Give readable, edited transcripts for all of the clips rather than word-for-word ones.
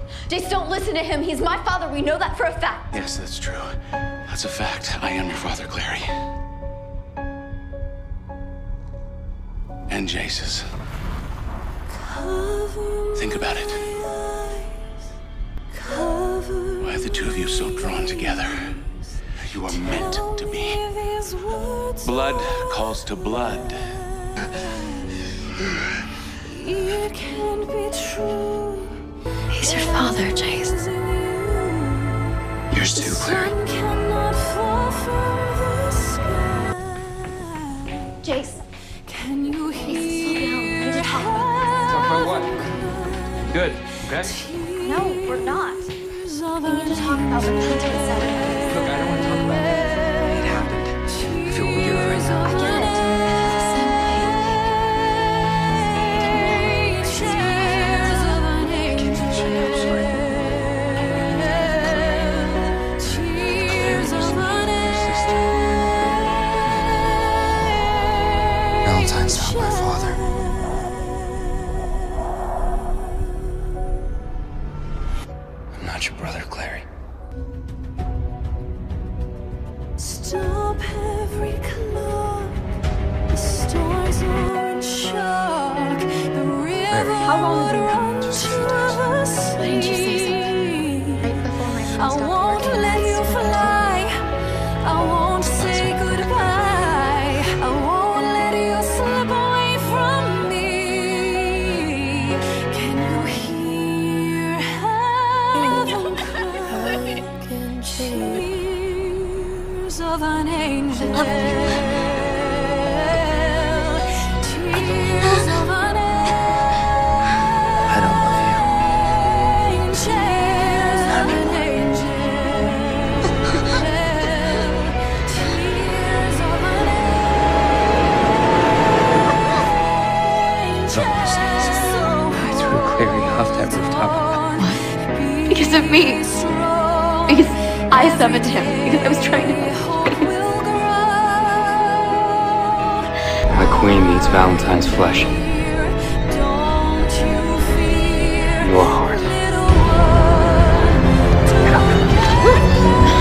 Jace, don't listen to him. He's my father. We know that for a fact. Yes, that's true. That's a fact. I am your father, Clary. And Jace's. Think about it. Why are the two of you so drawn together? You are meant to be. Blood calls to blood. It can't be true. He's your father, Jace. Yours too, Clary. Jace, Can you slow down. We hear? need to talk about Talk about what? Good, okay? this. No, we're not. We need to talk about what Clinton said. Look, I don't want to talk about it. It happened. I feel weird right now. I get it. Valentine's not my father. I'm not your brother, Clary. Stop every clock. The stars are in shock. The river How long have you runs Just a few to days. the Why didn't you say something right before my phone I stopped won't working? let you fly. I won't say goodbye. I won't let you slip away from me. Can you hear heaven crack? Tears of an angel. Tears of an I don't love you. angel. Tears of an angel. Tears of an angel. I threw Clary off that rooftop. Because of me. Because I summoned him. Because I was trying to help. My queen needs Valentine's flesh. Your heart. Get up.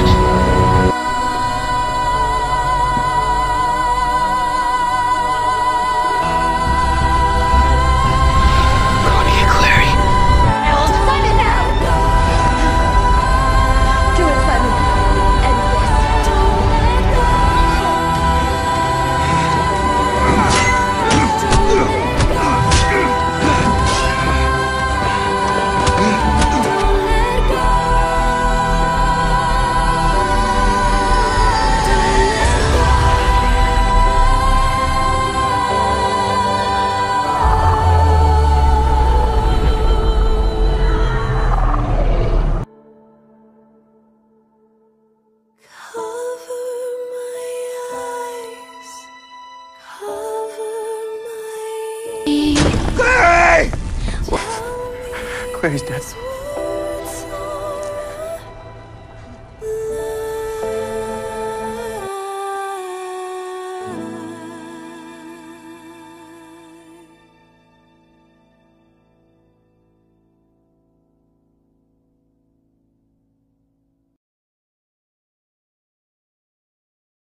Ronnie and Clary. Simon, now! Do it, Simon. End this. Clary's dead.